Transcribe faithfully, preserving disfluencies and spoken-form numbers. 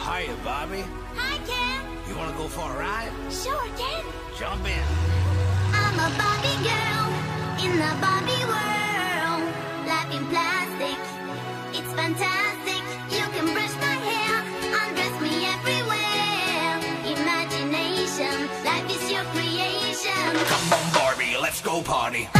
Hiya, Barbie. Hi, Ken. You want to go for a ride? Sure, Ken. Jump in. I'm a Barbie girl in the Barbie world. Life in plastic, it's fantastic. You can brush my hair, undress me everywhere. Imagination, life is your creation. Come on, Barbie, let's go party.